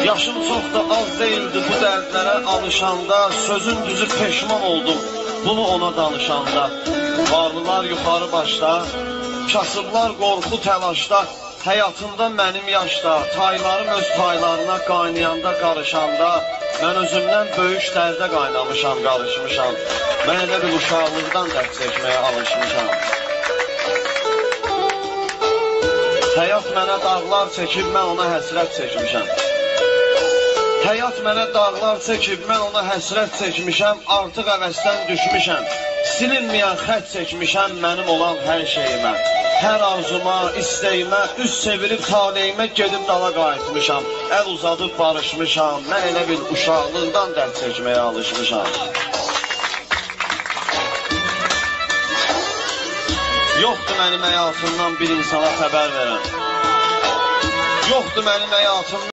Yaşım çox da az deyildi bu dərdlərə alışanda, sözün düzü peşman oldum bunu ona danışanda. Varlılar yuxarı başda, kasıblar qorxu təlaşda, həyatımda mənim yaşda, taylarım öz taylarına qaynayanda, qarışanda, mən özümdən böyük dərdə qaynamışam, qarışmışam. Mən elə bir uşaqlıqdan dərd çəkməyə alışmışam. Həyat mənə dağlar çəkib, mən ona həsrət çəkmişəm. Həyat mənə dağlar çəkib, mən ona həsrət çəkmişəm, artıq əvəzdən düşmüşəm. Silinməyən xət çəkmişəm mənim olan hər şeyimə. Hər arzuma, istəyimə, üst çevirib taleyimə gedib dala qayıtmışam. Əl uzadıb barışmışam, mən elə bir uşaqlıqdan dərd çəkməyə alışmışam. Yoxdur mənim həyatımdan bir insana xəbər verən. Yoxdur mənim həyatımdan